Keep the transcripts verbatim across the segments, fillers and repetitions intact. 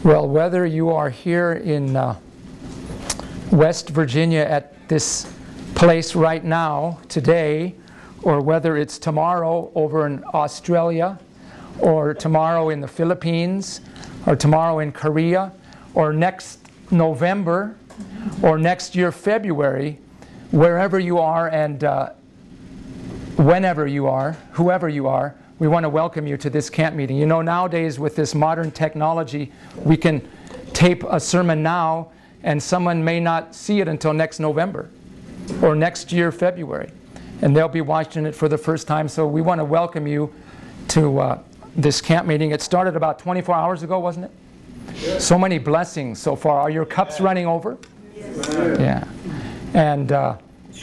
Well, whether you are here in uh, West Virginia at this place right now, today, or whether it's tomorrow over in Australia, or tomorrow in the Philippines, or tomorrow in Korea, or next November, or next year February, wherever you are and uh, whenever you are, whoever you are, we want to welcome you to this camp meeting. You know, nowadays with this modern technology, we can tape a sermon now and someone may not see it until next November or next year February. And they'll be watching it for the first time. So we want to welcome you to uh, this camp meeting. It started about twenty-four hours ago, wasn't it? Yes. So many blessings so far. Are your cups running over? Yes. Yeah. And uh,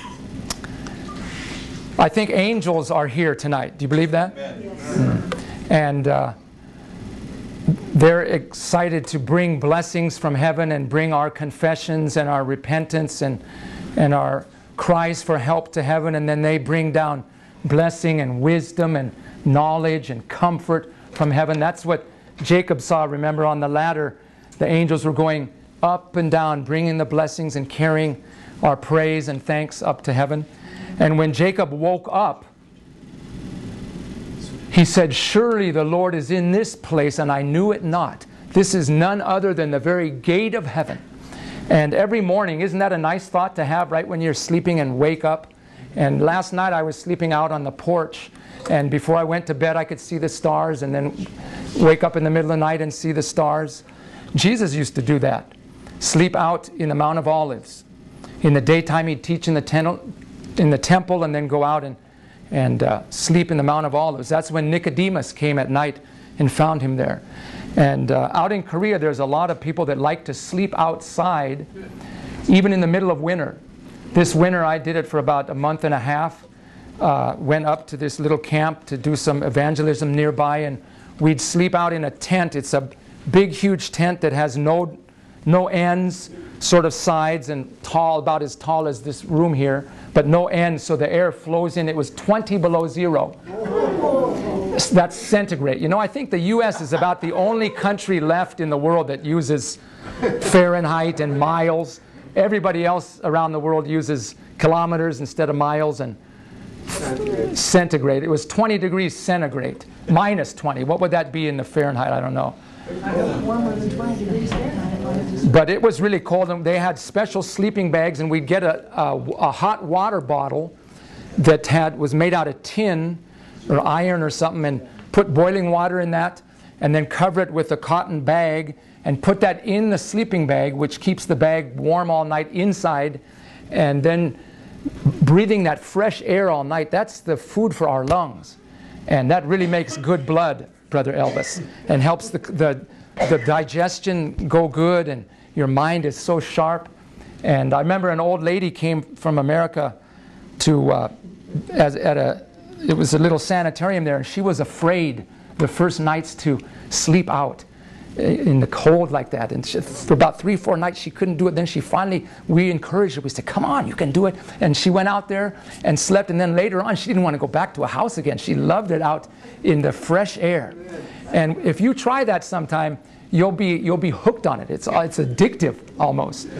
I think angels are here tonight. Do you believe that? Yes. Mm. And uh, they're excited to bring blessings from heaven and bring our confessions and our repentance and, and our cries for help to heaven. And then they bring down blessing and wisdom and knowledge and comfort from heaven. That's what Jacob saw, remember, on the ladder. The angels were going up and down, bringing the blessings and carrying our praise and thanks up to heaven. And when Jacob woke up, he said, "Surely the Lord is in this place, and I knew it not. This is none other than the very gate of heaven." And every morning, isn't that a nice thought to have right when you're sleeping and wake up? And last night I was sleeping out on the porch, and before I went to bed I could see the stars, and then wake up in the middle of the night and see the stars. Jesus used to do that. Sleep out in the Mount of Olives. In the daytime he'd teach in the temple, in the temple and then go out and, and uh, sleep in the Mount of Olives. That's when Nicodemus came at night and found him there. And uh, out in Korea there's a lot of people that like to sleep outside even in the middle of winter. This winter I did it for about a month and a half. Uh, went up to this little camp to do some evangelism nearby, and we'd sleep out in a tent. It's a big huge tent that has no, no ends, sort of sides, and tall, about as tall as this room here, but no ends, so the air flows in. It was twenty below zero. That's centigrade. You know, I think the U S is about the only country left in the world that uses Fahrenheit and miles. Everybody else around the world uses kilometers instead of miles and centigrade. It was twenty degrees centigrade, minus twenty. What would that be in the Fahrenheit? I don't know. But it was really cold, and they had special sleeping bags, and we'd get a, a, a hot water bottle that had was made out of tin or iron or something, and put boiling water in that, and then cover it with a cotton bag, and put that in the sleeping bag, which keeps the bag warm all night inside, and then breathing that fresh air all night. That's the food for our lungs, and that really makes good blood, Brother Elvis, and helps the, the, the digestion go good, and your mind is so sharp. And I remember an old lady came from America to, uh, as, at a, it was a little sanitarium there, and she was afraid the first nights to sleep out in the cold like that, and she, for about three, four nights she couldn't do it. Then she finally, we encouraged her. We said, "Come on, you can do it." And she went out there and slept, and then later on she didn't want to go back to a house again. She loved it out in the fresh air. And if you try that sometime, you'll be you'll be hooked on it. It's it's addictive almost.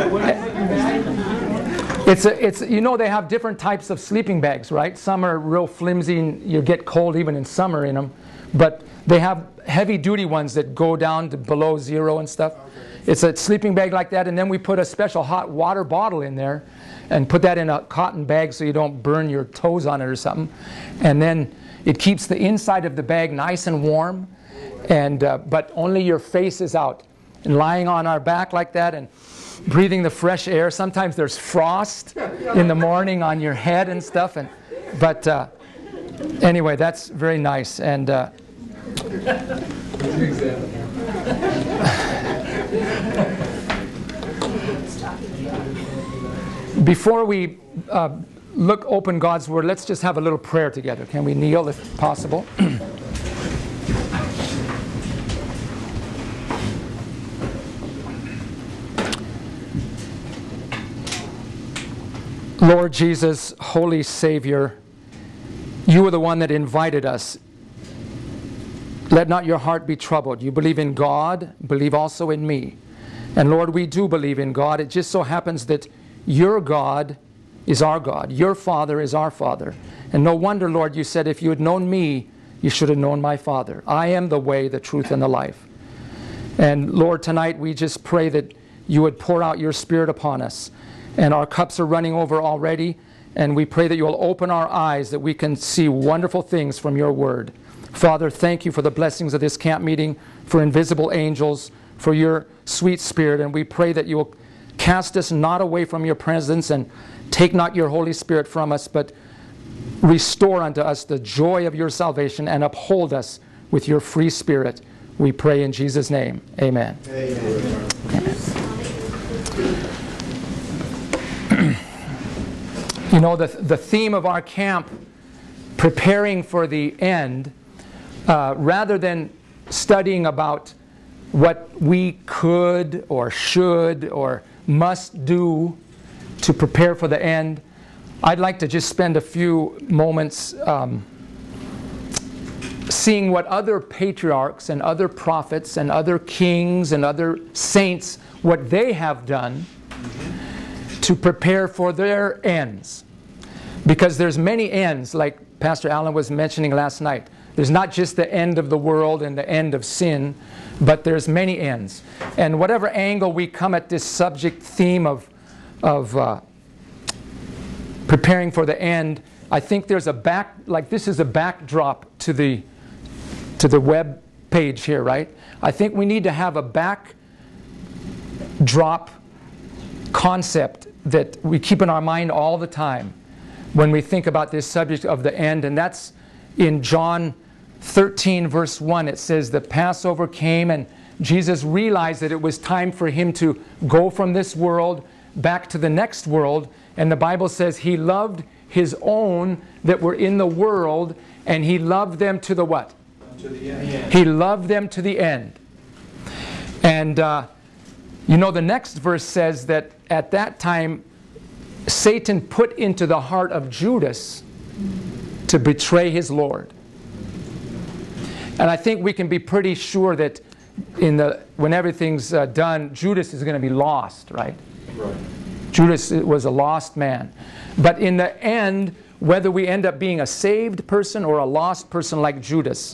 It's a, it's you know, they have different types of sleeping bags, right? Some are real flimsy and you get cold even in summer in them, but they have heavy duty ones that go down to below zero and stuff. Okay. It's a sleeping bag like that, and then we put a special hot water bottle in there and put that in a cotton bag so you don't burn your toes on it or something. And then it keeps the inside of the bag nice and warm, and uh, but only your face is out. And lying on our back like that and breathing the fresh air. Sometimes there's frost in the morning on your head and stuff. And but uh, anyway, that's very nice. And uh, before we uh, look open God's Word, let's just have a little prayer together. Can we kneel if possible? Lord Jesus, Holy Savior, you are the one that invited us let not your heart be troubled. You believe in God, believe also in me. And Lord, we do believe in God. It just so happens that your God is our God. Your Father is our Father. And no wonder, Lord, you said, if you had known me, you should have known my Father. I am the way, the truth, and the life. And Lord, tonight we just pray that you would pour out your Spirit upon us. And our cups are running over already. And we pray that you will open our eyes that we can see wonderful things from your word. Father, thank you for the blessings of this camp meeting, for invisible angels, for your sweet Spirit. And we pray that you will cast us not away from your presence and take not your Holy Spirit from us, but restore unto us the joy of your salvation and uphold us with your free Spirit. We pray in Jesus' name. Amen. Amen. Amen. You know, the, the theme of our camp, preparing for the end, uh, rather than studying about what we could or should or must do to prepare for the end, I'd like to just spend a few moments um, seeing what other patriarchs and other prophets and other kings and other saints, what they have done to prepare for their ends. Because there's many ends, like Pastor Allen was mentioning last night. There's not just the end of the world and the end of sin, but there's many ends. And whatever angle we come at this subject theme of, of uh, preparing for the end, I think there's a back, like this is a backdrop to the, to the web page here, right? I think we need to have a backdrop concept that we keep in our mind all the time when we think about this subject of the end. And that's in John thirteen verse one. It says the Passover came and Jesus realized that it was time for him to go from this world back to the next world. And the Bible says he loved his own that were in the world, and he loved them to the what? To the end. He loved them to the end. And uh, you know, the next verse says that at that time Satan put into the heart of Judas to betray his Lord. And I think we can be pretty sure that in the, when everything's uh, done, Judas is going to be lost, right? Right. Judas was a lost man. But in the end, whether we end up being a saved person or a lost person like Judas,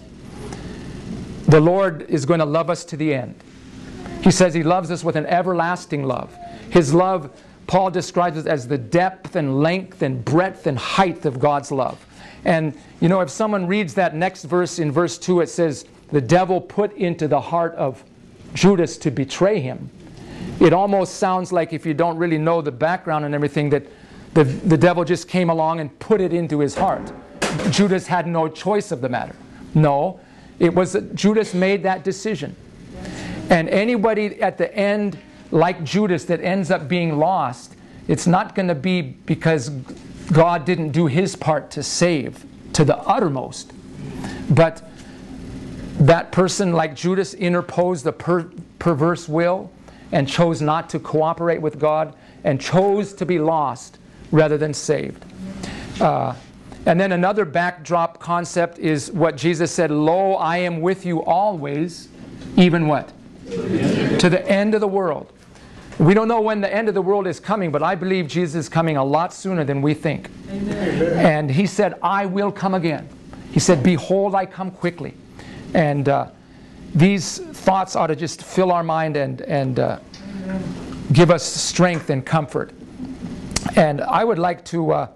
the Lord is going to love us to the end. He says he loves us with an everlasting love. His love, Paul describes it as the depth and length and breadth and height of God's love. And, you know, if someone reads that next verse in verse two, it says, the devil put into the heart of Judas to betray him. It almost sounds like, if you don't really know the background and everything, that the, the devil just came along and put it into his heart. Judas had no choice of the matter. No, it was that Judas made that decision. And anybody at the end, like Judas, that ends up being lost, it's not going to be because God didn't do his part to save to the uttermost. But that person, like Judas, interposed the per perverse will and chose not to cooperate with God and chose to be lost rather than saved. Uh, and then another backdrop concept is what Jesus said, lo, I am with you always, even what? To the end of the world. We don't know when the end of the world is coming, but I believe Jesus is coming a lot sooner than we think. Amen. And he said, I will come again. He said, behold, I come quickly. And uh, these thoughts ought to just fill our mind and, and uh, give us strength and comfort. And I would like to, uh,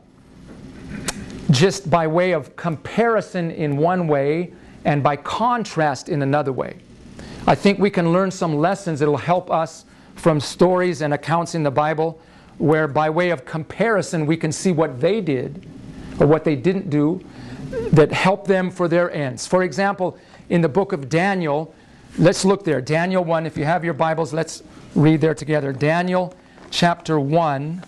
just by way of comparison in one way and by contrast in another way, I think we can learn some lessons that will help us from stories and accounts in the Bible, where by way of comparison we can see what they did or what they didn't do that helped them for their ends. For example, in the book of Daniel, let's look there. Daniel one, if you have your Bibles, let's read there together. Daniel chapter one.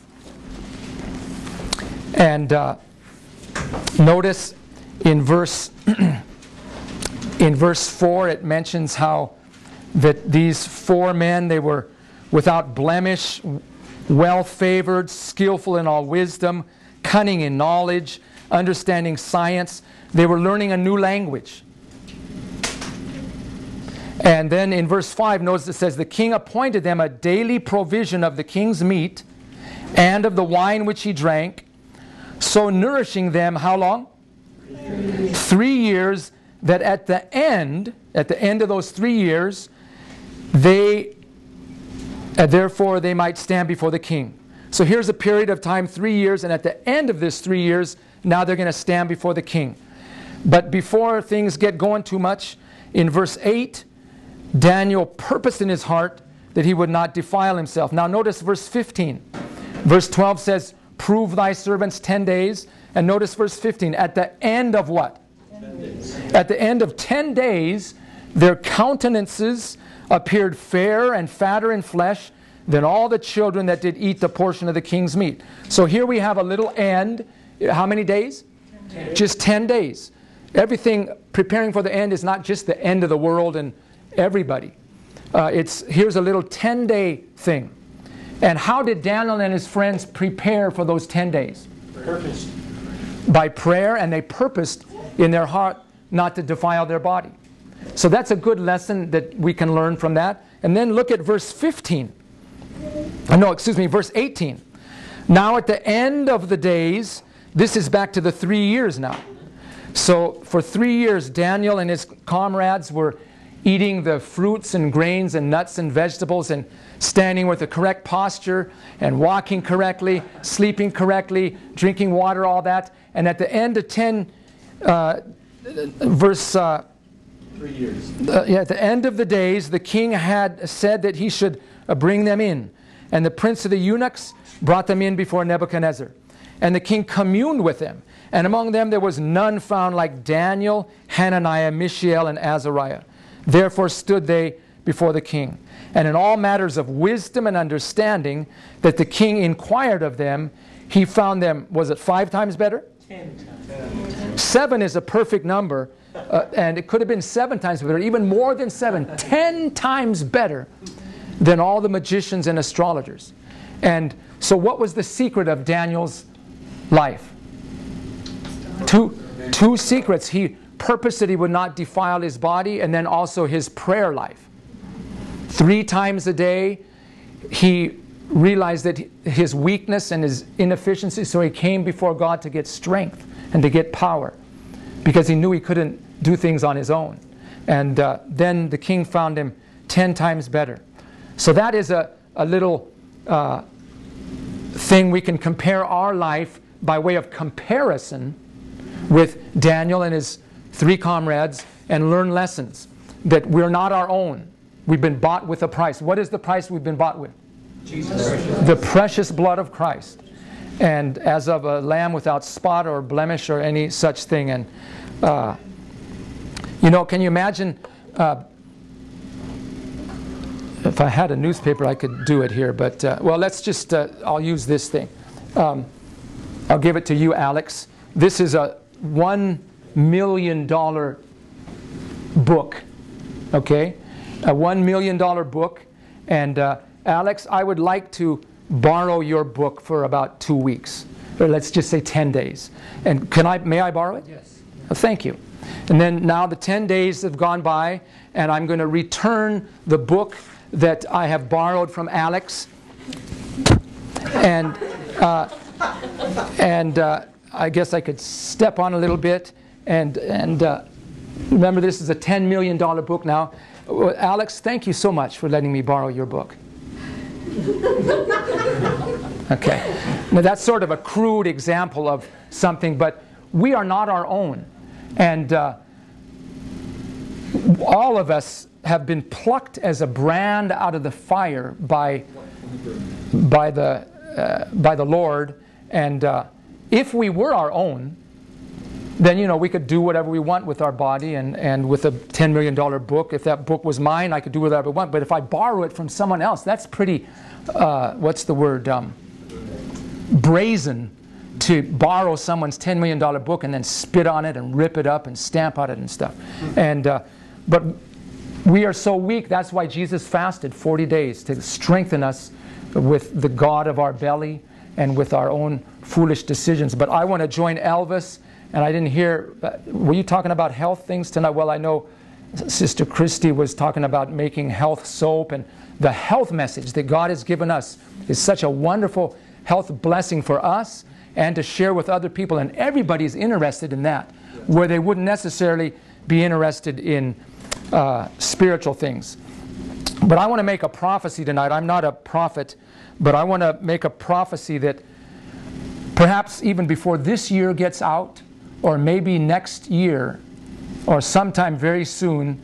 And uh, notice in verse, in verse four it mentions how that these four men, they were without blemish, well-favored, skillful in all wisdom, cunning in knowledge, understanding science. They were learning a new language. And then in verse five, notice it says, the king appointed them a daily provision of the king's meat and of the wine which he drank, so nourishing them how long? Three, three years, that at the end, at the end of those three years, they, uh, therefore they might stand before the king. So here's a period of time, three years, and at the end of this three years, now they're going to stand before the king. But before things get going too much, in verse eight, Daniel purposed in his heart that he would not defile himself. Now notice verse fifteen. Verse twelve says, prove thy servants ten days. And notice verse fifteen. At the end of what? ten days. At the end of ten days, their countenances appeared fairer and fatter in flesh than all the children that did eat the portion of the king's meat. So here we have a little end. How many days? ten. Just ten days. Everything preparing for the end is not just the end of the world and everybody. Uh, it's here's a little ten-day thing. And how did Daniel and his friends prepare for those ten days? Purposed. By prayer, and they purposed in their heart not to defile their body. So that's a good lesson that we can learn from that. And then look at verse fifteen. Oh, no, excuse me, verse eighteen. Now at the end of the days, this is back to the three years now. So for three years, Daniel and his comrades were eating the fruits and grains and nuts and vegetables and standing with the correct posture and walking correctly, sleeping correctly, drinking water, all that. And at the end of ten, uh, verse... Uh, Three years. Uh, yeah, at the end of the days, the king had said that he should uh, bring them in. And the prince of the eunuchs brought them in before Nebuchadnezzar. And the king communed with them. And among them there was none found like Daniel, Hananiah, Mishael, and Azariah. Therefore stood they before the king. And in all matters of wisdom and understanding that the king inquired of them, he found them, was it five times better? Ten times. Seven is a perfect number. Uh, and it could have been seven times better, even more than seven, ten times better than all the magicians and astrologers. And so what was the secret of Daniel's life? Two, two secrets. He purposed that he would not defile his body, and then also his prayer life. Three times a day, he realized that his weakness and his inefficiency, so he came before God to get strength and to get power, because he knew he couldn't do things on his own. And uh, then the king found him ten times better. So that is a, a little uh, thing we can compare our life by way of comparison with Daniel and his three comrades and learn lessons that we're not our own. We've been bought with a price. What is the price we've been bought with? Jesus. The precious blood of Christ. And as of a lamb without spot or blemish or any such thing. And uh, you know, can you imagine, uh, if I had a newspaper I could do it here, but uh, well, let's just, uh, I'll use this thing. Um, I'll give it to you, Alex. This is a one million dollar book, okay? A one million dollar book. And uh, Alex, I would like to borrow your book for about two weeks. Or let's just say ten days. And can I, may I borrow it? Yes. Oh, thank you. And then now the ten days have gone by, and I'm going to return the book that I have borrowed from Alex. And, uh, and uh, I guess I could step on a little bit. And, and uh, remember, this is a ten million dollar book now. Well, Alex, thank you so much for letting me borrow your book. Okay. Now that's sort of a crude example of something, but we are not our own. And uh, all of us have been plucked as a brand out of the fire by, by, the, uh, by the Lord. And uh, if we were our own, then, you know, we could do whatever we want with our body, and, and with a ten million dollar book. If that book was mine, I could do whatever I want. But if I borrow it from someone else, that's pretty, uh, what's the word, um, brazen, to borrow someone's ten million dollar book and then spit on it and rip it up and stamp on it and stuff. And, uh, but we are so weak, that's why Jesus fasted forty days, to strengthen us with the God of our belly and with our own foolish decisions. But I want to join Elvis. And I didn't hear, were you talking about health things tonight? Well, I know Sister Christy was talking about making health soap, and the health message that God has given us is such a wonderful health blessing for us and to share with other people, and everybody's interested in that, where they wouldn't necessarily be interested in uh, spiritual things. But I want to make a prophecy tonight. I'm not a prophet, but I want to make a prophecy that perhaps even before this year gets out, or maybe next year, or sometime very soon,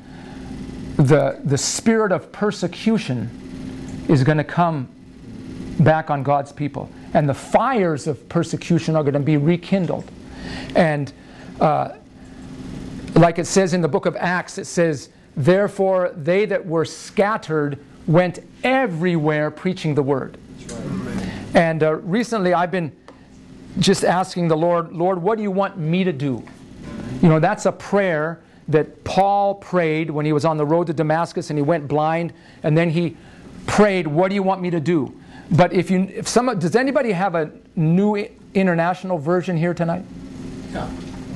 the, the spirit of persecution is going to come back on God's people. And the fires of persecution are going to be rekindled. And uh, like it says in the book of Acts, it says, therefore they that were scattered went everywhere preaching the word. That's right. And uh, recently I've been just asking the Lord, Lord, what do you want me to do? You know, that's a prayer that Paul prayed when he was on the road to Damascus and he went blind, and then he prayed, what do you want me to do? But if you, if some, does anybody have a new international version here tonight? Yeah.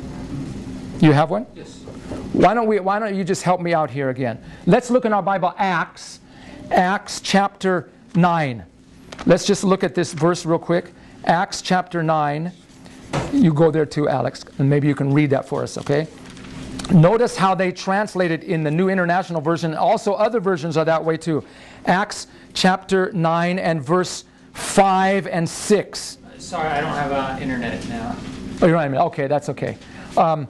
You have one? Yes. Why don't we, why don't you just help me out here again? Let's look in our Bible, Acts, Acts chapter nine. Let's just look at this verse real quick. Acts chapter nine. You go there too, Alex, and maybe you can read that for us, okay? Notice how they translate it in the New International Version. Also, other versions are that way too. Acts chapter nine and verse five and six. Sorry, I don't have uh, internet now. Oh, you don't have it? Okay, that's okay. Um,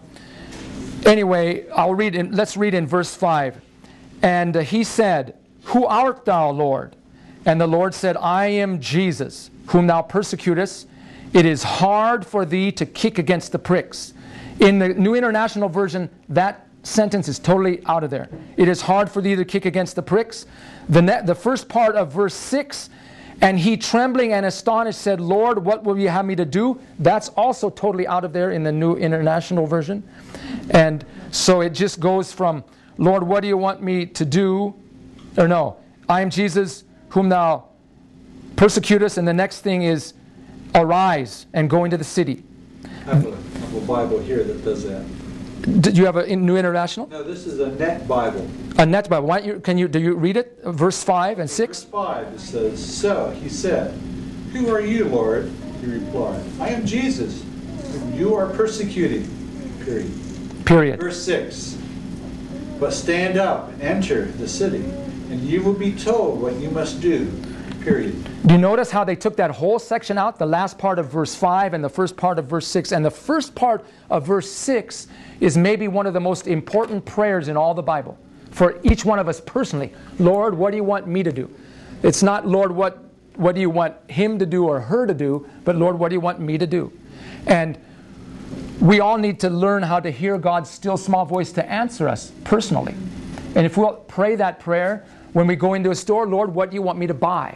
anyway, I'll read in, let's read in verse five. And uh, he said, who art thou, Lord? And the Lord said, I am Jesus, whom thou persecutest. It is hard for thee to kick against the pricks. In the New International Version, that sentence is totally out of there. It is hard for thee to kick against the pricks. The, net, the first part of verse six, and he trembling and astonished said, Lord, what will you have me to do? That's also totally out of there in the New International Version. And so it just goes from, Lord, what do you want me to do? Or no, I am Jesus, whom thou persecutest. And the next thing is, arise and go into the city. I have a, I have a Bible here that does that. Did you have a New International? No, this is a net Bible. A net Bible. Why don't you, can you, do you read it? Verse five and six? Verse five, it says, so he said, who are you, Lord? He replied, I am Jesus, whom you are persecuting. Period. Period. Verse six, but stand up and enter the city, and you will be told what you must do. Period. Do you notice how they took that whole section out? The last part of verse five and the first part of verse six. And the first part of verse six is maybe one of the most important prayers in all the Bible for each one of us personally. Lord, what do you want me to do? It's not, Lord, what, what do you want him to do or her to do? But Lord, what do you want me to do? And we all need to learn how to hear God's still small voice to answer us personally. And if we'll pray that prayer, when we go into a store, Lord, what do you want me to buy?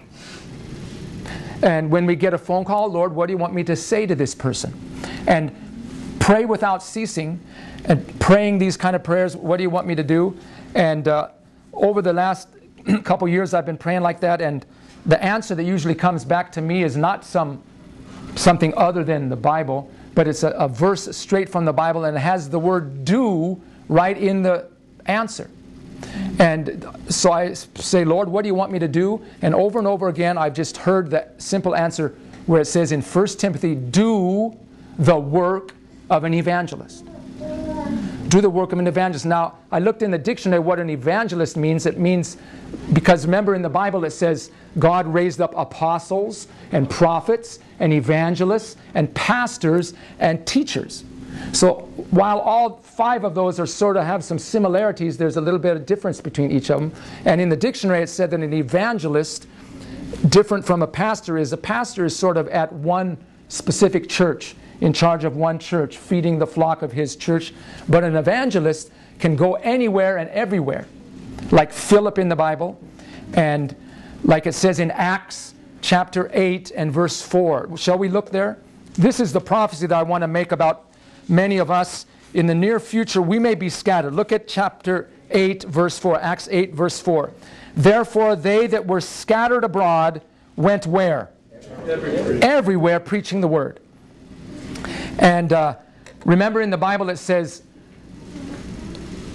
And when we get a phone call, Lord, what do you want me to say to this person? And pray without ceasing, and praying these kind of prayers, what do you want me to do? And uh, over the last couple years, I've been praying like that, and the answer that usually comes back to me is not some something other than the Bible, but it's a, a verse straight from the Bible, and it has the word do right in the answer. And so I say, Lord, what do you want me to do? And over and over again, I've just heard the simple answer where it says in First Timothy, do the work of an evangelist. Do the work of an evangelist. Now, I looked in the dictionary what an evangelist means. It means, because remember in the Bible it says God raised up apostles and prophets and evangelists and pastors and teachers. So while all five of those are sort of have some similarities, there's a little bit of difference between each of them. And in the dictionary it said that an evangelist, different from a pastor, is a pastor is sort of at one specific church, in charge of one church, feeding the flock of his church. But an evangelist can go anywhere and everywhere, like Philip in the Bible, and like it says in Acts chapter eight and verse four. Shall we look there? This is the prophecy that I want to make about many of us. In the near future, we may be scattered. Look at chapter eight, verse four. Acts eight, verse four. Therefore, they that were scattered abroad went where? Everywhere. Everywhere preaching the word. And uh, remember in the Bible it says,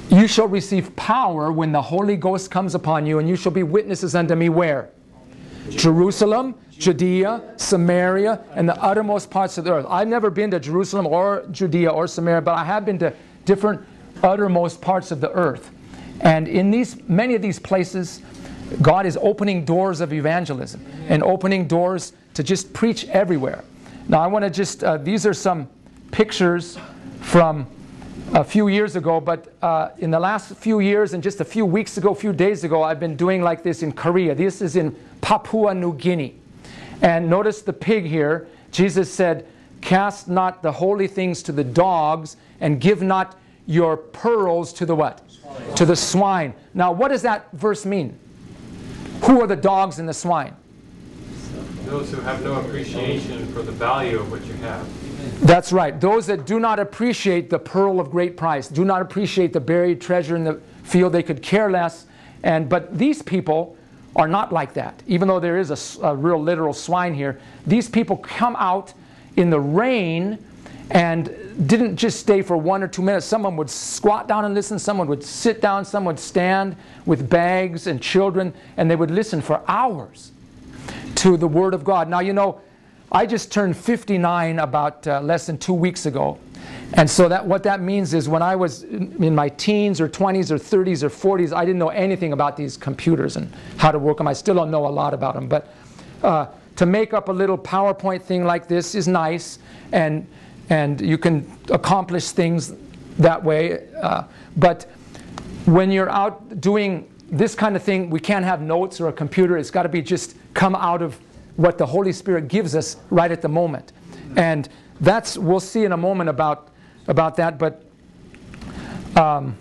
You shall receive power when the Holy Ghost comes upon you, and you shall be witnesses unto me where? Jerusalem, Judea, Samaria, and the uttermost parts of the earth. I've never been to Jerusalem or Judea or Samaria, but I have been to different uttermost parts of the earth. And in these many of these places, God is opening doors of evangelism and opening doors to just preach everywhere. Now I want to just, uh, these are some pictures from a few years ago, but uh, in the last few years and just a few weeks ago, a few days ago, I've been doing like this in Korea. This is in Papua New Guinea. And notice the pig here. Jesus said, cast not the holy things to the dogs, and give not your pearls to the what? Swine. To the swine. Now what does that verse mean? Who are the dogs and the swine? Those who have no appreciation for the value of what you have. That's right. Those that do not appreciate the pearl of great price, do not appreciate the buried treasure in the field, they could care less. And but these people are not like that. Even though there is a, a real literal swine here, these people come out in the rain and didn't just stay for one or two minutes. Someone would squat down and listen, someone would sit down, someone would stand with bags and children, and they would listen for hours to the Word of God. Now, you know, I just turned fifty-nine about uh, less than two weeks ago. And so that what that means is when I was in, in my teens or twenties or thirties or forties, I didn't know anything about these computers and how to work them. I still don't know a lot about them. But uh, to make up a little PowerPoint thing like this is nice, and, and you can accomplish things that way. Uh, but when you're out doing this kind of thing, we can't have notes or a computer. It's got to be just come out of what the Holy Spirit gives us right at the moment. And that's, we'll see in a moment about, about that, but um,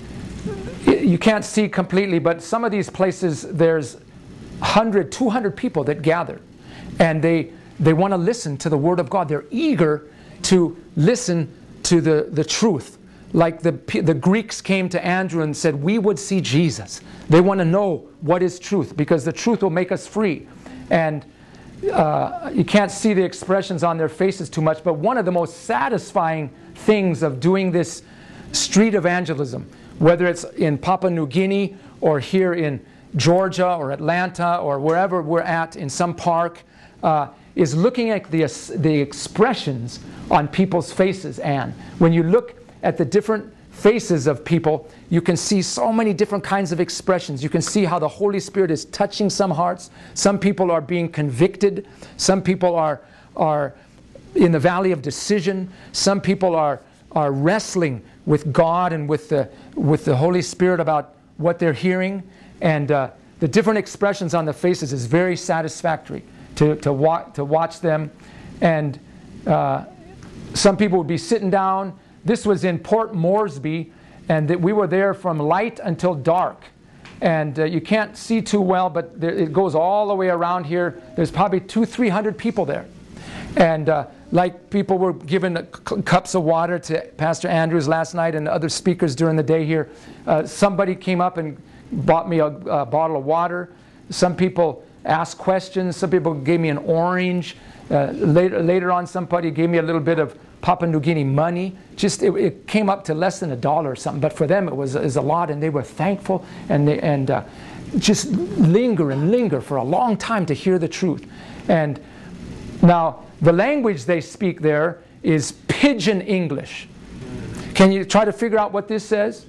you can't see completely, but some of these places there's one hundred, two hundred people that gather, and they, they want to listen to the Word of God. They're eager to listen to the, the truth. Like the, the Greeks came to Andrew and said, we would see Jesus. They want to know what is truth, because the truth will make us free. And Uh, you can't see the expressions on their faces too much, but one of the most satisfying things of doing this street evangelism, whether it's in Papua New Guinea or here in Georgia or Atlanta or wherever we're at in some park, uh, is looking at the, the expressions on people's faces. And when you look at the different faces of people, you can see so many different kinds of expressions. You can see how the Holy Spirit is touching some hearts. Some people are being convicted. Some people are, are in the valley of decision. Some people are, are wrestling with God and with the, with the Holy Spirit about what they're hearing. And uh, the different expressions on the faces is very satisfactory to, to, wa to watch them. And uh, some people would be sitting down. This was in Port Moresby, and that we were there from light until dark. And uh, you can't see too well, but there, it goes all the way around here. There's probably two, three hundred people there. And uh, like people were given cups of water to Pastor Andrews last night and other speakers during the day here. Uh, somebody came up and bought me a, a bottle of water. Some people asked questions. Some people gave me an orange. Uh, later, later on, somebody gave me a little bit of Papua New Guinea money. Just it, it came up to less than a dollar or something, but for them it was, it was a lot, and they were thankful, and they, and uh, just linger and linger for a long time to hear the truth. And now the language they speak there is Pidgin English. Can you try to figure out what this says?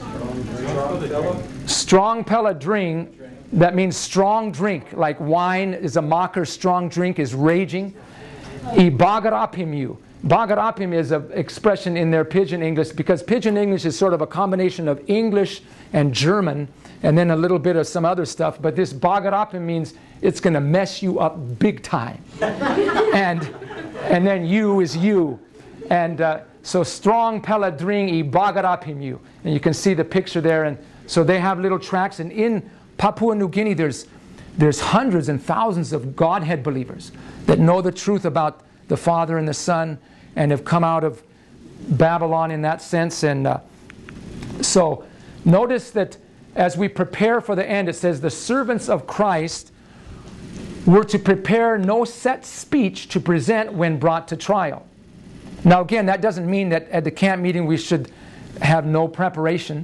Strong pella drink. That means strong drink, like wine is a mocker, strong drink is raging. I bagarapim you. Bagarapim is an expression in their Pidgin English, because Pidgin English is sort of a combination of English and German, and then a little bit of some other stuff. But this bagarapim means it's going to mess you up big time. and, and then you is you. And uh, so strong pella dring I bagarapim you. And you can see the picture there. And so they have little tracts. And in Papua New Guinea, there's, there's hundreds and thousands of Godhead believers that know the truth about the Father and the Son, and have come out of Babylon in that sense. And uh, so notice that as we prepare for the end, it says the servants of Christ were to prepare no set speech to present when brought to trial. Now again, that doesn't mean that at the camp meeting we should have no preparation.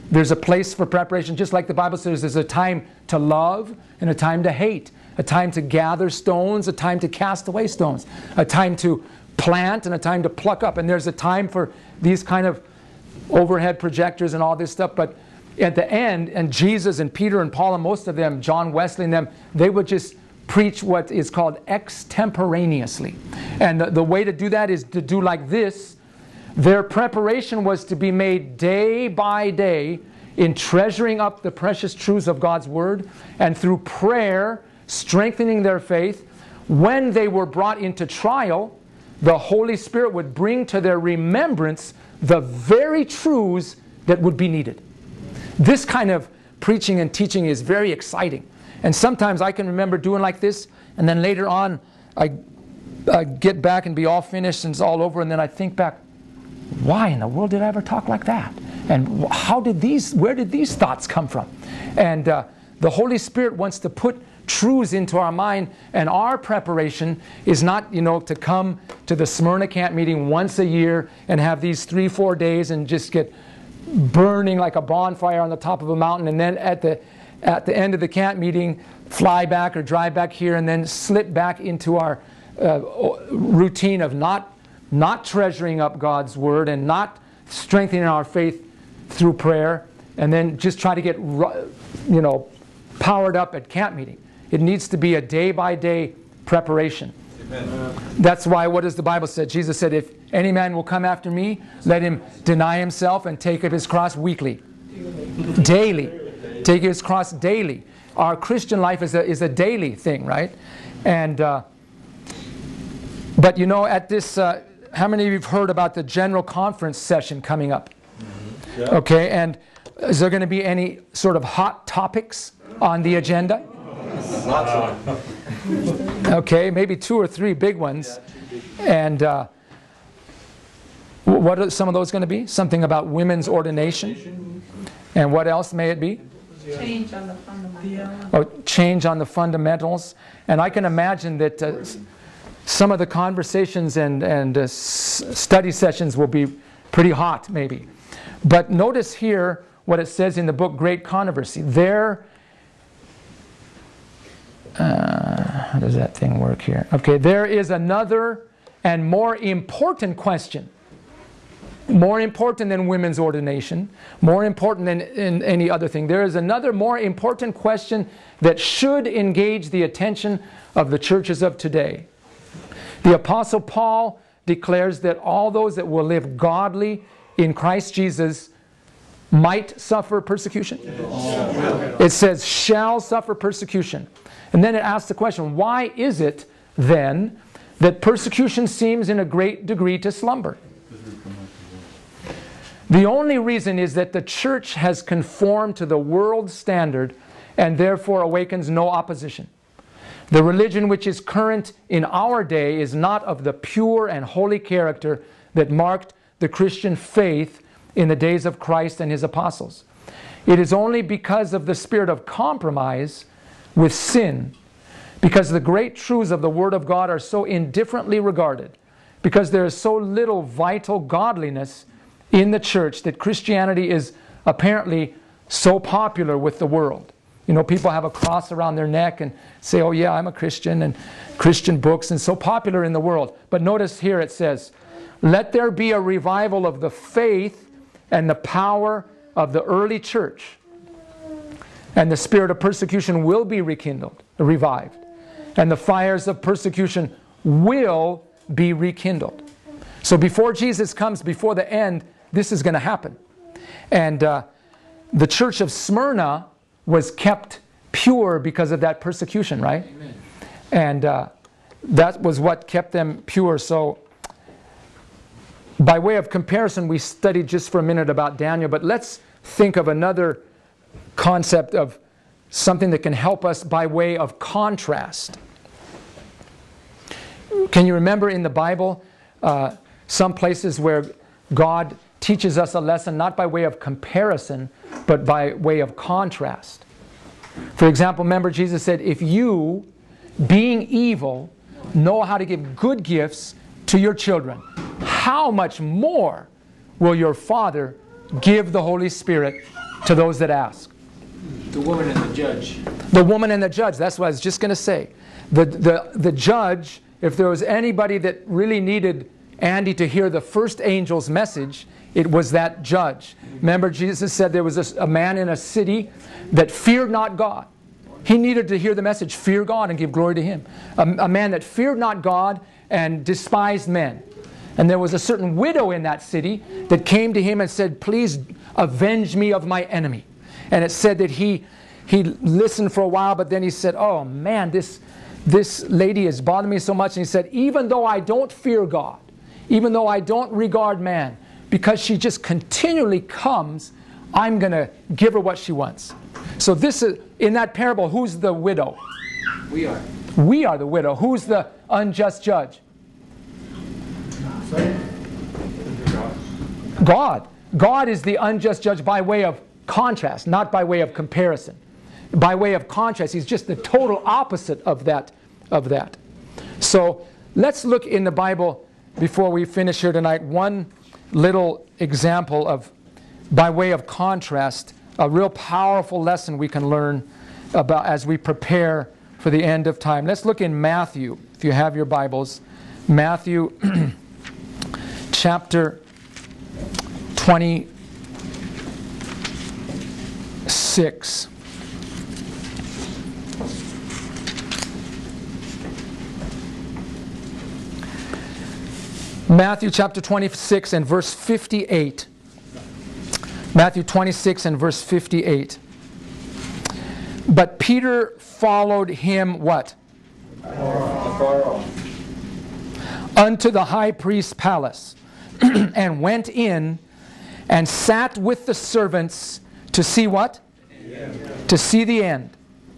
There's a place for preparation, just like the Bible says there's a time to love and a time to hate, a time to gather stones, a time to cast away stones, a time to plant and a time to pluck up. And there's a time for these kind of overhead projectors and all this stuff. But at the end, and Jesus and Peter and Paul and most of them, John Wesley and them, they would just preach what is called extemporaneously. And the, the way to do that is to do like this. Their preparation was to be made day by day in treasuring up the precious truths of God's Word, and through prayer, strengthening their faith. When they were brought into trial, the Holy Spirit would bring to their remembrance the very truths that would be needed. This kind of preaching and teaching is very exciting. And sometimes I can remember doing like this, and then later on I, I get back and be all finished and it's all over, and then I think back, why in the world did I ever talk like that? And how did these, where did these thoughts come from? And uh, the Holy Spirit wants to put truths into our mind, and our preparation is not, you know, to come to the Smyrna camp meeting once a year and have these three, four days and just get burning like a bonfire on the top of a mountain, and then at the at the end of the camp meeting fly back or drive back here and then slip back into our uh, routine of not not treasuring up God's Word and not strengthening our faith through prayer, and then just try to get, you know, powered up at camp meeting. It needs to be a day-by-day preparation. Amen. That's why, what does the Bible say? Jesus said, if any man will come after me, let him deny himself and take up his cross weekly. Daily. Take his cross daily. Our Christian life is a, is a daily thing, right? And, uh, but you know, at this, uh, how many of you have heard about the general conference session coming up? Mm-hmm. Yeah. Okay, and is there going to be any sort of hot topics on the agenda? Okay, maybe two or three big ones. And uh, what are some of those going to be? Something about women's ordination. And what else may it be? Change on the fundamentals. Oh, change on the fundamentals. And I can imagine that uh, some of the conversations and, and uh, s study sessions will be pretty hot, maybe. But notice here what it says in the book Great Controversy. There, uh, how does that thing work here? Okay, there is another and more important question. More important than women's ordination, more important than in any other thing. There is another more important question that should engage the attention of the churches of today. The Apostle Paul declares that all those that will live godly in Christ Jesus might suffer persecution. It says shall suffer persecution. And then it asks the question, why is it then that persecution seems in a great degree to slumber? The only reason is that the church has conformed to the world standard and therefore awakens no opposition. The religion which is current in our day is not of the pure and holy character that marked the Christian faith in the days of Christ and his apostles. It is only because of the spirit of compromise with sin, because the great truths of the Word of God are so indifferently regarded, because there is so little vital godliness in the church, that Christianity is apparently so popular with the world. You know, people have a cross around their neck and say, oh yeah, I'm a Christian, and Christian books, and so popular in the world. But notice here it says, let there be a revival of the faith and the power of the early church, and the spirit of persecution will be rekindled, revived, and the fires of persecution will be rekindled. So before Jesus comes, before the end, this is going to happen. And uh, the church of Smyrna was kept pure because of that persecution, right? Amen. And uh, that was what kept them pure. So by way of comparison, we studied just for a minute about Daniel, but let's think of another concept of something that can help us by way of contrast. Can you remember in the Bible uh, some places where God teaches us a lesson not by way of comparison, but by way of contrast? For example, remember Jesus said, if you, being evil, know how to give good gifts to your children, how much more will your Father give the Holy Spirit to those that ask. The woman and the judge. The woman and the judge, that's what I was just going to say. The, the, the judge, if there was anybody that really needed Andy to hear the first angel's message, it was that judge. Remember, Jesus said there was a, a man in a city that feared not God. He needed to hear the message, fear God and give glory to Him. A, a man that feared not God and despised men. And there was a certain widow in that city that came to him and said, please avenge me of my enemy. And it said that he, he listened for a while, but then he said, oh man, this, this lady is bothering me so much. And he said, even though I don't fear God, even though I don't regard man, because she just continually comes, I'm going to give her what she wants. So this is, in that parable, who's the widow? We are. We are the widow. Who's the unjust judge? God. God is the unjust judge by way of contrast, not by way of comparison. By way of contrast, He's just the total opposite of that. Of that. So let's look in the Bible before we finish here tonight. One little example of, by way of contrast, a real powerful lesson we can learn about as we prepare for the end of time. Let's look in Matthew, if you have your Bibles. Matthew chapter twenty-six. Matthew chapter twenty-six and verse fifty-eight. Matthew twenty-six and verse fifty-eight. But Peter followed him what? Afar off. Unto the high priest's palace, and went in and sat with the servants to see what? Yeah. To see the end.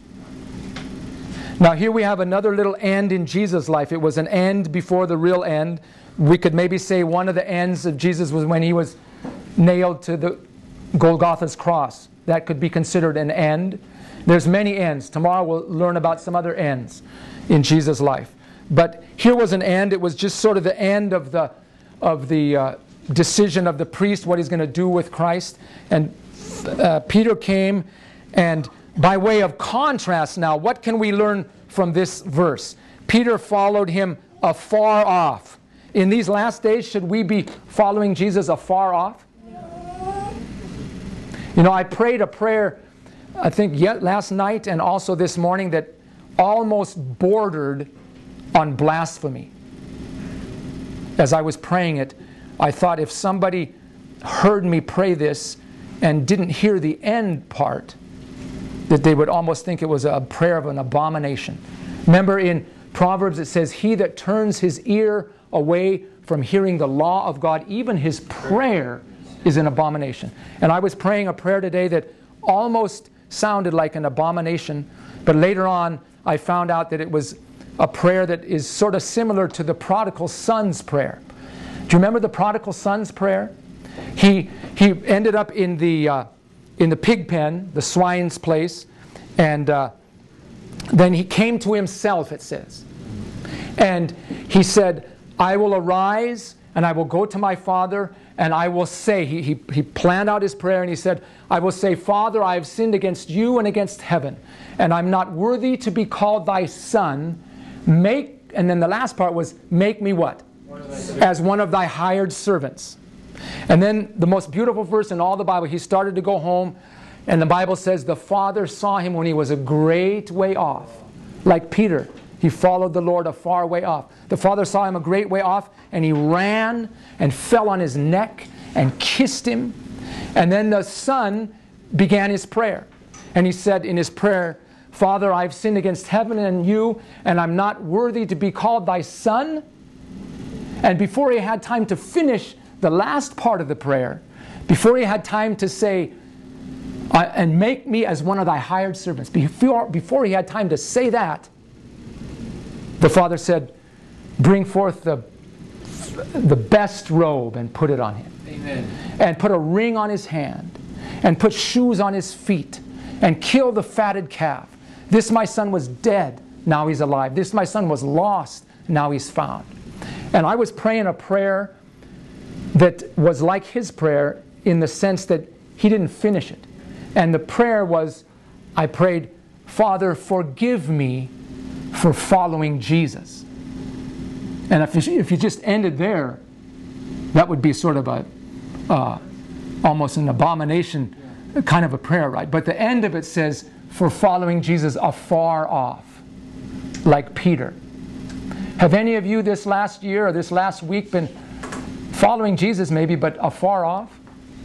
Now here we have another little end in Jesus' life. It was an end before the real end. We could maybe say one of the ends of Jesus was when He was nailed to the Golgotha's cross. That could be considered an end. There's many ends. Tomorrow we'll learn about some other ends in Jesus' life. But here was an end. It was just sort of the end of the, of the uh, decision of the priest, what he's going to do with Christ. And uh, Peter came, and by way of contrast now, what can we learn from this verse? Peter followed Him afar off. In these last days, should we be following Jesus afar off? You know, I prayed a prayer, I think yet last night and also this morning, that almost bordered on blasphemy. As I was praying it, I thought if somebody heard me pray this and didn't hear the end part, that they would almost think it was a prayer of an abomination. Remember in Proverbs it says, he that turns his ear away from hearing the law of God, even his prayer is an abomination. And I was praying a prayer today that almost sounded like an abomination, but later on I found out that it was a prayer that is sort of similar to the prodigal son's prayer. Do you remember the prodigal son's prayer? He, he ended up in the, uh, in the pig pen, the swine's place, and uh, then he came to himself, it says. And he said, I will arise and I will go to my father and I will say, he, he, he planned out his prayer and he said, I will say, Father, I have sinned against you and against heaven, and I'm not worthy to be called thy son. Make, and then the last part was, make me what? As one of thy hired servants. And then the most beautiful verse in all the Bible, he started to go home, and the Bible says the Father saw him when he was a great way off. Like Peter, he followed the Lord a far way off. The Father saw him a great way off, and he ran and fell on his neck and kissed him. And then the Son began his prayer. And he said in his prayer, Father, I've sinned against heaven and you, and I'm not worthy to be called thy son. And before he had time to finish the last part of the prayer, before he had time to say, uh, and make me as one of thy hired servants, before, before he had time to say that, the Father said, bring forth the, the best robe and put it on him. Amen. And put a ring on his hand, and put shoes on his feet, and kill the fatted calf. This my son was dead, now he's alive. This my son was lost, now he's found. And I was praying a prayer that was like his prayer in the sense that he didn't finish it. And the prayer was, I prayed, Father, forgive me for following Jesus. And if you, if you just ended there, that would be sort of a, uh, almost an abomination kind of a prayer, right? But the end of it says, for following Jesus afar off, like Peter. Have any of you this last year or this last week been following Jesus maybe, but afar off?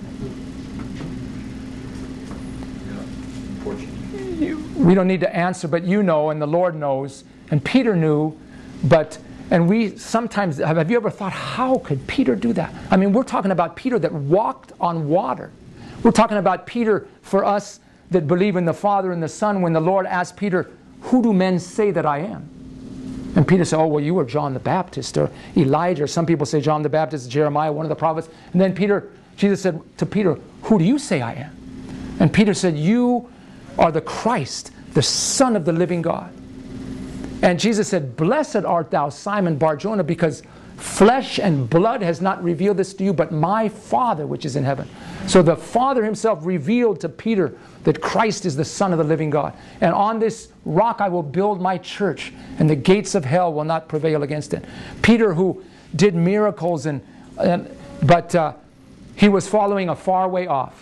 We don't need to answer, but you know, and the Lord knows, and Peter knew, but, and we sometimes, have you ever thought, how could Peter do that? I mean, we're talking about Peter that walked on water. We're talking about Peter, for us that believe in the Father and the Son, when the Lord asked Peter, who do men say that I am? And Peter said, oh, well, you were John the Baptist, or Elijah, or some people say John the Baptist, Jeremiah, one of the prophets. And then Peter, Jesus said to Peter, who do you say I am? And Peter said, you are the Christ, the Son of the living God. And Jesus said, blessed art thou, Simon Bar-Jonah, because flesh and blood has not revealed this to you, but my Father which is in heaven. So the Father himself revealed to Peter that Christ is the Son of the living God. And on this rock I will build my church, and the gates of hell will not prevail against it. Peter, who did miracles, and, and but uh, he was following a far way off.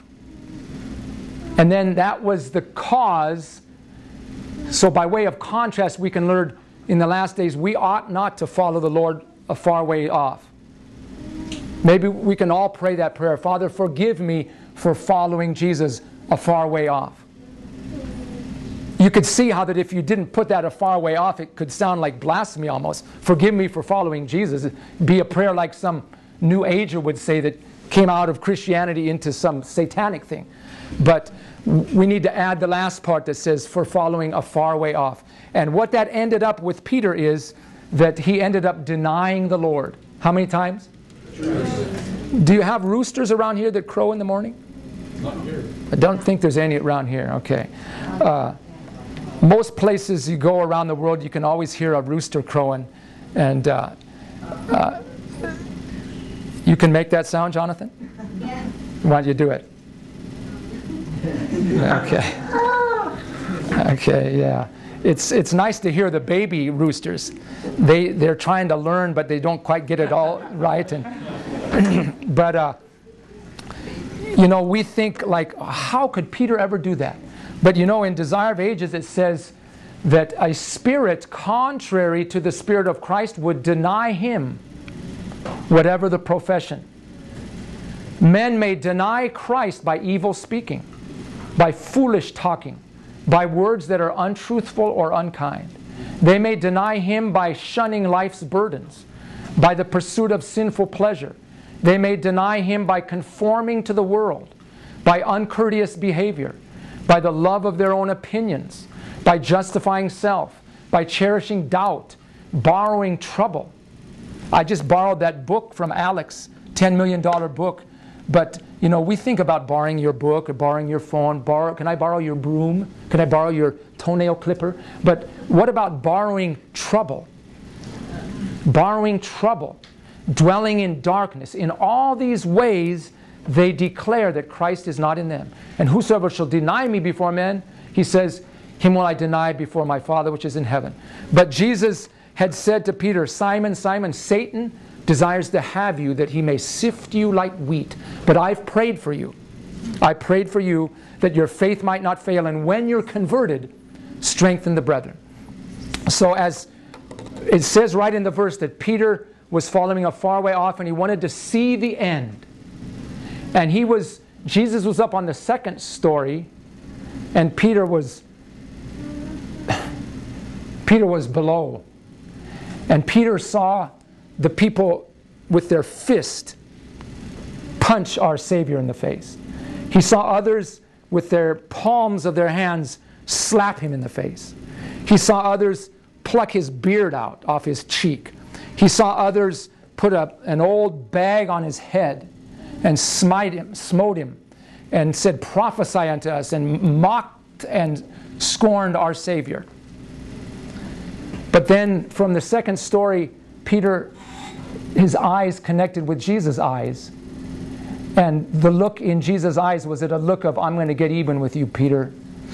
And then that was the cause. So by way of contrast, we can learn in the last days, we ought not to follow the Lord a far way off. Maybe we can all pray that prayer. Father, forgive me for following Jesus a far way off. You could see how that if you didn't put that a far way off, it could sound like blasphemy almost. Forgive me for following Jesus. It'd be a prayer like some New Ager would say that came out of Christianity into some satanic thing. But we need to add the last part that says, for following a far way off. And what that ended up with Peter is that he ended up denying the Lord. How many times? Do you have roosters around here that crow in the morning? Not here. I don't think there's any around here. Okay. Uh, most places you go around the world, you can always hear a rooster crowing. And uh, uh, you can make that sound, Jonathan? Yeah. Why don't you do it? Okay. Okay, yeah. It's, it's nice to hear the baby roosters. They, they're trying to learn, but they don't quite get it all right. And but, uh, you know, we think like, how could Peter ever do that? But, you know, in Desire of Ages it says that a spirit contrary to the Spirit of Christ would deny him, whatever the profession. Men may deny Christ by evil speaking, by foolish talking, by words that are untruthful or unkind. They may deny him by shunning life's burdens, by the pursuit of sinful pleasure. They may deny him by conforming to the world, by uncourteous behavior, by the love of their own opinions, by justifying self, by cherishing doubt, borrowing trouble. I just borrowed that book from Alex, ten million dollar book. But, you know, we think about borrowing your book or borrowing your phone. Borrow, can I borrow your broom? Can I borrow your toenail clipper? But what about borrowing trouble? Borrowing trouble. Dwelling in darkness. In all these ways, they declare that Christ is not in them. And whosoever shall deny me before men, he says, him will I deny before my Father which is in heaven. But Jesus had said to Peter, Simon, Simon, Satan desires to have you that he may sift you like wheat. But I've prayed for you. I prayed for you that your faith might not fail. And when you're converted, strengthen the brethren. So as it says right in the verse that Peter was following a far way off and he wanted to see the end. And he was, Jesus was up on the second story and Peter was, Peter was below. And Peter saw the people with their fist punch our Savior in the face. He saw others with their palms of their hands slap him in the face. He saw others pluck his beard out off his cheek. He saw others put a, an old bag on his head and smite him, smote him, and said, prophesy unto us, and mocked and scorned our Savior. But then from the second story, Peter, his eyes connected with Jesus' eyes. And the look in Jesus' eyes, was it a look of, I'm going to get even with you, Peter?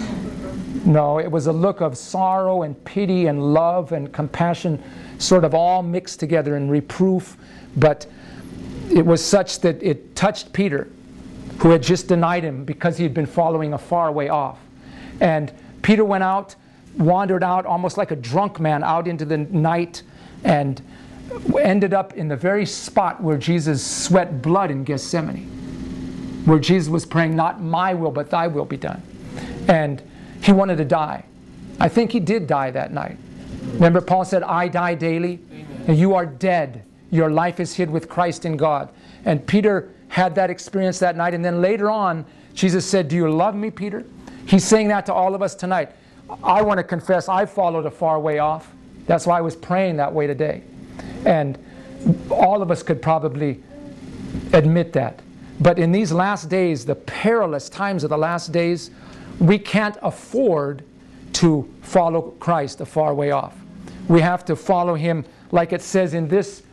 No, it was a look of sorrow and pity and love and compassion, sort of all mixed together in reproof. But it was such that it touched Peter, who had just denied him because he had been following a far way off. And Peter went out, wandered out almost like a drunk man out into the night, and ended up in the very spot where Jesus sweat blood in Gethsemane, where Jesus was praying, not my will, but thy will be done. And he wanted to die. I think he did die that night. Remember, Paul said, I die daily, and you are dead. Your life is hid with Christ in God. And Peter had that experience that night. And then later on, Jesus said, do you love me, Peter? He's saying that to all of us tonight. I want to confess I followed a far way off. That's why I was praying that way today. And all of us could probably admit that. But in these last days, the perilous times of the last days, we can't afford to follow Christ a far way off. We have to follow him like it says in this,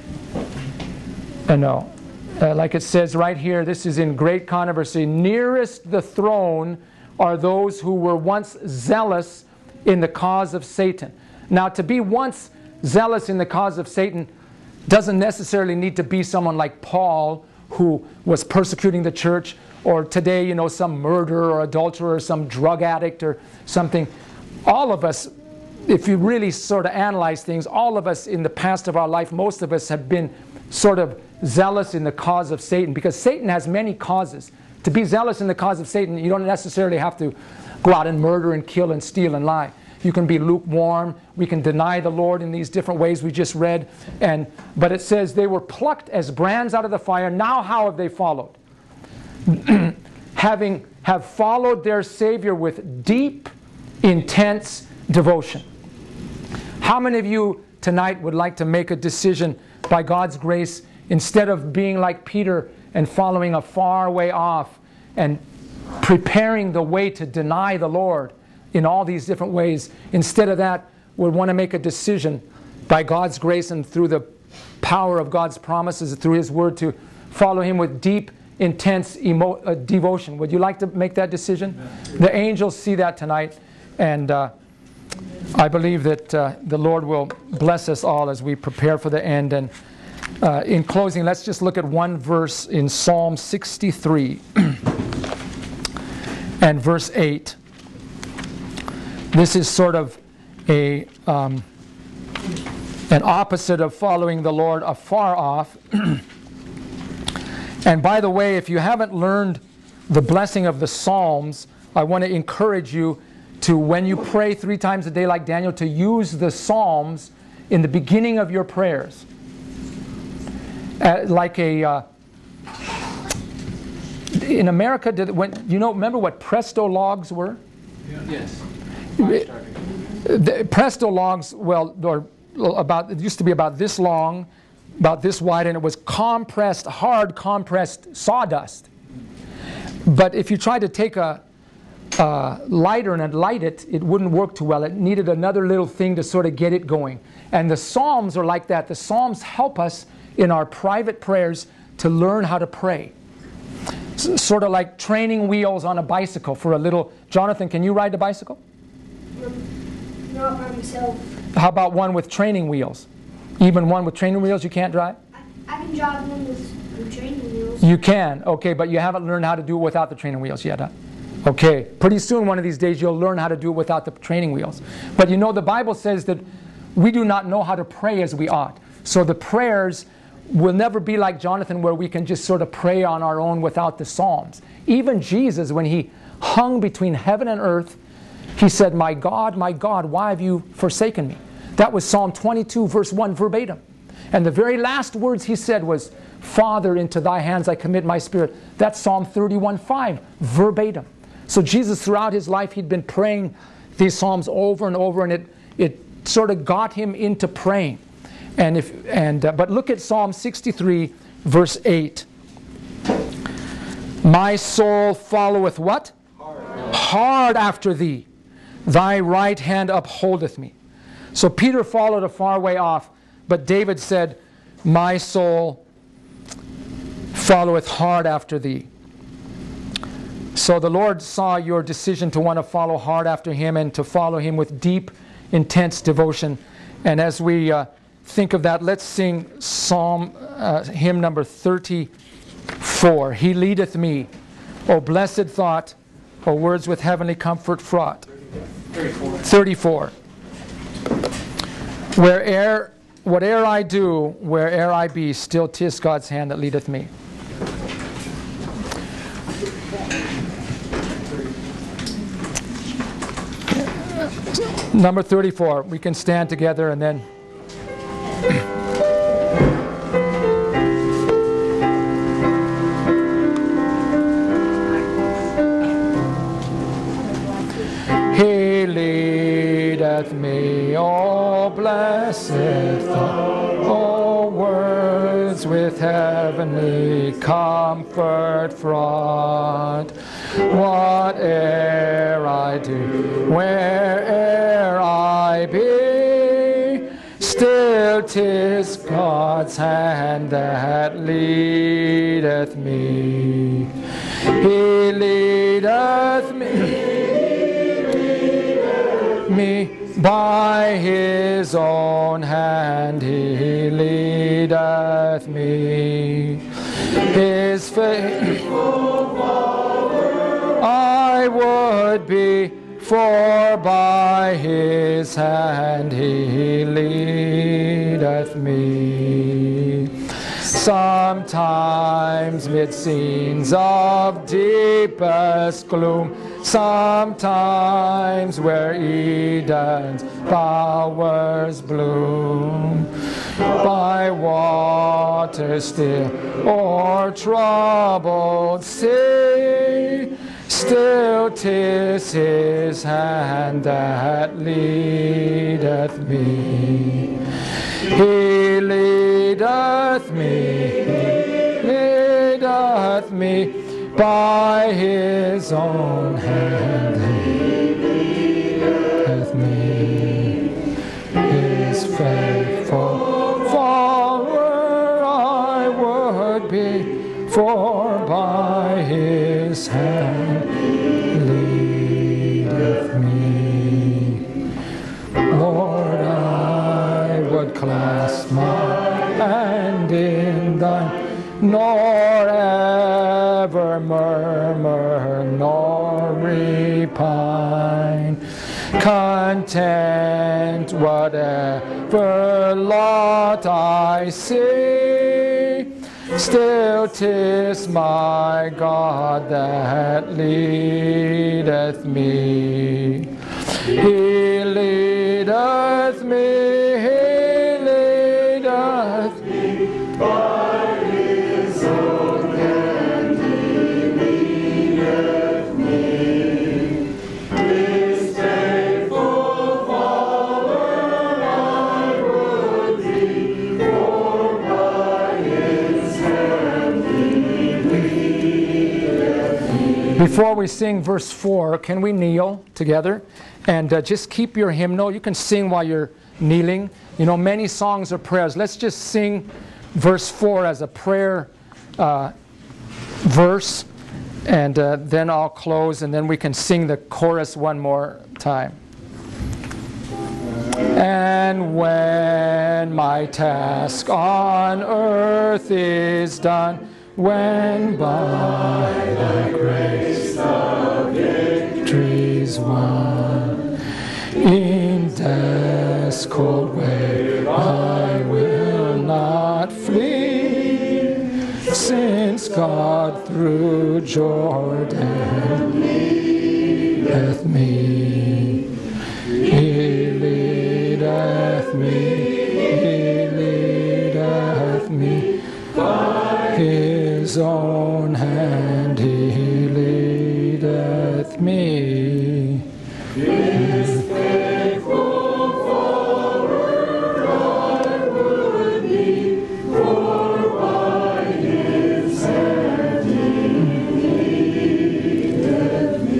uh, no, uh, like it says right here, this is in great controversy, nearest the throne are those who were once zealous in the cause of Satan. Now, to be once zealous in the cause of Satan doesn't necessarily need to be someone like Paul, who was persecuting the church, or today, you know, some murderer or adulterer or some drug addict or something. All of us, if you really sort of analyze things, all of us in the past of our life, most of us have been sort of zealous in the cause of Satan, because Satan has many causes. To be zealous in the cause of Satan, you don't necessarily have to go out and murder and kill and steal and lie. You can be lukewarm. We can deny the Lord in these different ways we just read. And, but it says they were plucked as brands out of the fire. Now how have they followed? Having have followed their Savior with deep, intense devotion. How many of you tonight would like to make a decision by God's grace, instead of being like Peter and following a far way off and preparing the way to deny the Lord in all these different ways? Instead of that, we want to make a decision by God's grace and through the power of God's promises, through his word, to follow him with deep, intense emo uh, devotion. Would you like to make that decision? Yeah. The angels see that tonight, and uh, I believe that uh, the Lord will bless us all as we prepare for the end. And uh, in closing, let's just look at one verse in Psalm sixty-three and verse eight. This is sort of a um, an opposite of following the Lord afar off. And by the way, if you haven't learned the blessing of the Psalms, I want to encourage you to, when you pray three times a day like Daniel, to use the Psalms in the beginning of your prayers. Uh, like a... Uh, in America, did, when, you know, remember what Presto logs were? Yeah. Yes. It, the Presto logs, well, or about, it used to be about this long, about this wide, and it was compressed, hard compressed sawdust. But if you tried to take a, a lighter and light it, it wouldn't work too well. It needed another little thing to sort of get it going. And the Psalms are like that. The Psalms help us in our private prayers to learn how to pray. S sort of like training wheels on a bicycle for a little. Jonathan, can you ride a bicycle? Not by myself. How about one with training wheels? Even one with training wheels you can't drive? I, I can drive one with, with training wheels. You can, okay, but you haven't learned how to do it without the training wheels yet, huh? Okay, pretty soon one of these days you'll learn how to do it without the training wheels. But you know, the Bible says that we do not know how to pray as we ought. So the prayers will never be like Jonathan, where we can just sort of pray on our own without the Psalms. Even Jesus, when he hung between heaven and earth, he said, my God, my God, why have you forsaken me? That was Psalm twenty-two, verse one, verbatim. And the very last words he said was, Father, into thy hands I commit my spirit. That's Psalm thirty-one, five, verbatim. So Jesus, throughout his life, he'd been praying these Psalms over and over, and it, it sort of got him into praying. And if, and, uh, but look at Psalm sixty-three, verse eight. My soul followeth what? Hard. Hard after thee. Thy right hand upholdeth me. So Peter followed a far way off, but David said, my soul followeth hard after thee. So the Lord saw your decision to want to follow hard after him and to follow him with deep, intense devotion. And as we uh, think of that, let's sing Psalm, uh, hymn number thirty-four. He leadeth me, O blessed thought, O words with heavenly comfort fraught. thirty-four. thirty-four. Where'er, whate'er I do, where'er I be, still 'tis God's hand that leadeth me. Number thirty-four. We can stand together and then... He leadeth me, O blessed thought, O words with heavenly comfort fraught. Whate'er I do, where'er I be, still 'tis God's hand that leadeth me. He leadeth me. me by his own hand, he leadeth me. His faithful follower I would be, for by his hand he leadeth me. Sometimes mid scenes of deepest gloom, sometimes where Eden's bowers bloom, by waters still or troubled sea, still 'tis his hand that leadeth me. He leadeth me, he leadeth me, by his own hand he leadeth me. His faithful follower I would be, for by his hand leadeth me. Lord, I would clasp my hand in thine, nor ever murmur nor repine, content whatever lot I see, still 'tis my God that leadeth me. He leadeth me, he leadeth me, by his own hand he leadeth me. His faithful follower I would be, for by his hand he leadeth me. Before we sing verse four, can we kneel together? And uh, just keep your hymnal. You can sing while you're kneeling. You know, many songs are prayers. Let's just sing verse four as a prayer uh, verse. And uh, then I'll close, and then we can sing the chorus one more time. And when my task on earth is done, when by thy grace the victory's won, in death's cold wave I will not flee, since God through Jordan leadeth me. He leadeth me, he leadeth me, by his own hand he leadeth me. His faithful follower I would be, for by his hand he leadeth me.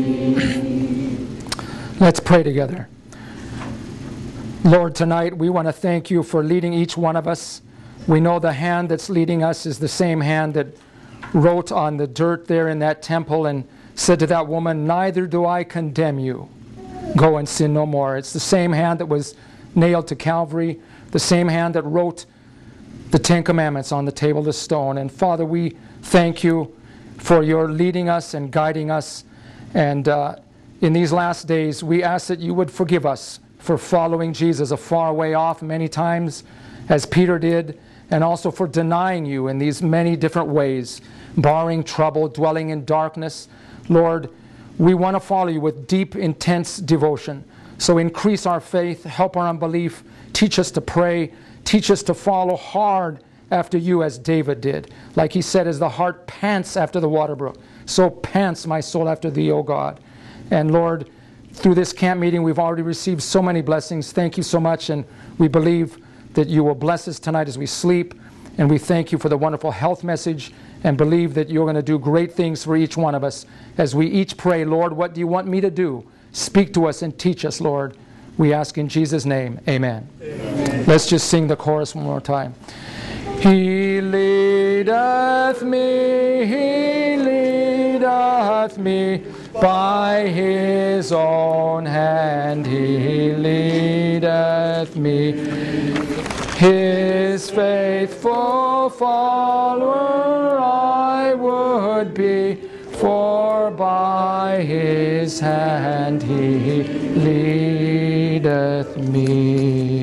Let's pray together. Lord, tonight we want to thank you for leading each one of us. We know the hand that's leading us is the same hand that wrote on the dirt there in that temple and said to that woman, "Neither do I condemn you. Go and sin no more." It's the same hand that was nailed to Calvary, the same hand that wrote the Ten Commandments on the table of stone. And Father, we thank you for your leading us and guiding us. And uh, in these last days, we ask that you would forgive us for following Jesus a far way off many times, as Peter did, and also for denying you in these many different ways, barring trouble, dwelling in darkness. Lord, we want to follow you with deep, intense devotion. So increase our faith, help our unbelief, teach us to pray, teach us to follow hard after you as David did. Like he said, as the hart pants after the water brook, so pants my soul after thee, O God. And Lord, through this camp meeting, we've already received so many blessings. Thank you so much, and we believe that you will bless us tonight as we sleep. And we thank you for the wonderful health message, and believe that you're going to do great things for each one of us as we each pray, Lord, what do you want me to do? Speak to us and teach us, Lord. We ask in Jesus' name, amen. Amen. Let's just sing the chorus one more time. He leadeth me, he leadeth me, by his own hand he leadeth me. His faithful follower I would be, for by his hand he leadeth me.